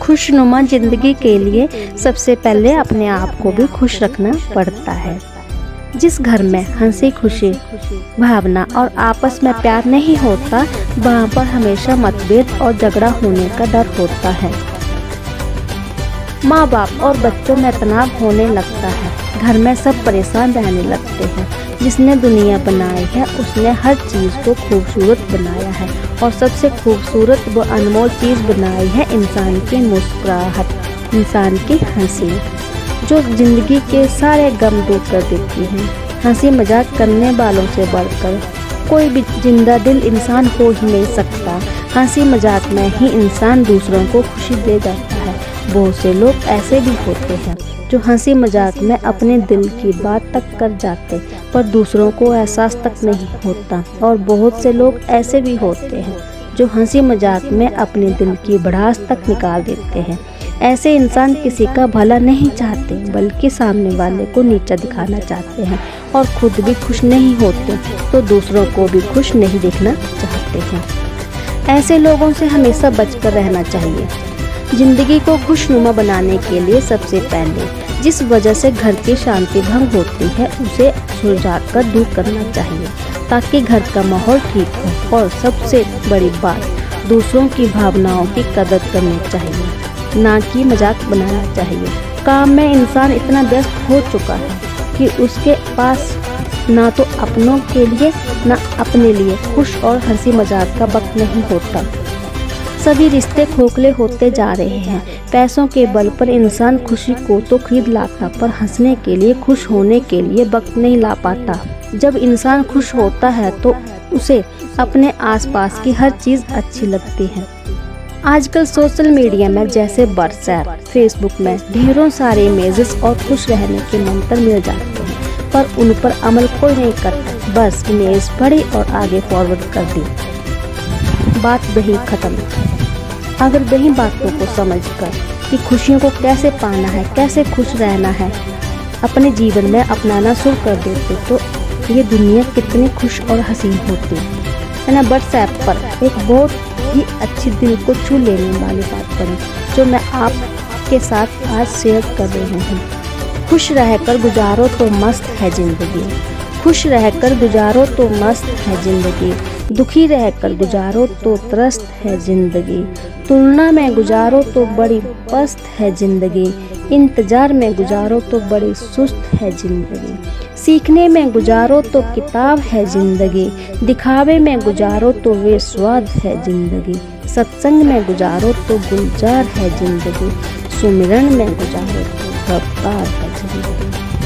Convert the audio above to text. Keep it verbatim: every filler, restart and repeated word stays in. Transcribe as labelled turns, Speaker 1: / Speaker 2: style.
Speaker 1: खुशनुमा जिंदगी के लिए सबसे पहले अपने आप को भी खुश रखना पड़ता है। जिस घर में हंसी खुशी भावना और आपस में प्यार नहीं होता, वहाँ पर हमेशा मतभेद और झगड़ा होने का डर होता है। माँ बाप और बच्चों में तनाव होने लगता है। घर में सब परेशान रहने लगते हैं। जिसने दुनिया बनाई है उसने हर चीज़ को खूबसूरत बनाया है, और सबसे खूबसूरत व अनमोल चीज़ बनाई है इंसान की मुस्कुराहट, इंसान की हंसी, जो जिंदगी के सारे गम दूर कर देती है। हंसी मजाक करने वालों से बढ़कर कोई भी जिंदा दिल इंसान हो ही नहीं सकता। हंसी मजाक में ही इंसान दूसरों को खुशी दे जाता है। बहुत से लोग ऐसे भी होते हैं जो हंसी मजाक में अपने दिल की बात तक कर जाते, पर दूसरों को एहसास तक नहीं होता। और बहुत से लोग ऐसे भी होते हैं जो हंसी मजाक में अपने दिल की भड़ास तक निकाल देते हैं। ऐसे इंसान किसी का भला नहीं चाहते, बल्कि सामने वाले को नीचा दिखाना चाहते हैं, और खुद भी खुश नहीं होते तो दूसरों को भी खुश नहीं देखना चाहते हैं। ऐसे लोगों से हमेशा बचकर रहना चाहिए। जिंदगी को खुशनुमा बनाने के लिए सबसे पहले जिस वजह से घर की शांति भंग होती है उसे सुलझाकर दूर करना चाहिए, ताकि घर का माहौल ठीक हो। और सबसे बड़ी बात, दूसरों की भावनाओं की कदर करनी चाहिए, ना कि मजाक बनाना चाहिए। काम में इंसान इतना व्यस्त हो चुका है कि उसके पास ना तो अपनों के लिए ना अपने लिए खुश और हंसी मजाक का वक्त नहीं होता। सभी रिश्ते खोखले होते जा रहे हैं। पैसों के बल पर इंसान खुशी को तो खरीद लाता, पर हंसने के लिए, खुश होने के लिए वक्त नहीं ला पाता। जब इंसान खुश होता है तो उसे अपने आसपास की हर चीज़ अच्छी लगती है। आजकल सोशल मीडिया में जैसे व्हाट्सएप, फेसबुक में ढेरों सारे इमेजेस और खुश रहने के मंत्र मिल जाते हैं, पर उन पर अमल कोई नहीं करता। बस इमेज पढ़ी और आगे फॉरवर्ड कर दी, बात वही खत्म। अगर वही बातों को समझकर कि खुशियों को कैसे पाना है, कैसे खुश रहना है, अपने जीवन में अपनाना शुरू कर देते तो ये दुनिया कितनी खुश और हसीन होती है ना। व्हाट्सएप पर एक बहुत ही अच्छी दिल को छू लेने वाली बात करें जो मैं आपके साथ आज शेयर कर रही हूँ। खुश रहकर गुजारो तो मस्त है जिंदगी, खुश रहकर गुजारो तो मस्त है जिंदगी, दुखी रहकर गुजारो तो त्रस्त है जिंदगी, तुलना में गुजारो तो बड़ी पस्त है जिंदगी, इंतजार में गुजारो तो बड़ी सुस्त है जिंदगी, सीखने में गुजारो तो किताब है जिंदगी, दिखावे में गुजारो तो वे स्वाद है जिंदगी, सत्संग में गुजारो तो गुलजार है जिंदगी, सुमिरन में गुजारो तो रफ्तार है जिंदगी।